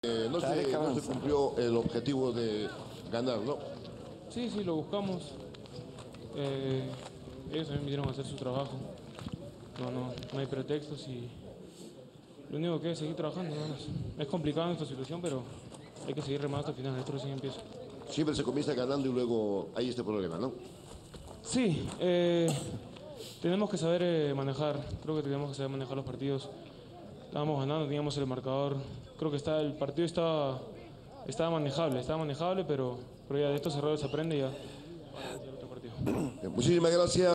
No se cumplió el objetivo de ganar, ¿no? Sí, lo buscamos. Ellos también vinieron a hacer su trabajo. No hay pretextos y lo único que es seguir trabajando, nada más. Es complicado esta situación, pero hay que seguir remando hasta el final. Esto recién empieza. Siempre se comienza ganando y luego hay este problema, ¿no? Sí, tenemos que saber manejar. Creo que tenemos que saber manejar los partidos. Estábamos ganando, teníamos el marcador. Creo que el partido estaba manejable, pero ya de estos errores se aprende y ya. Otro partido. Muchísimas gracias.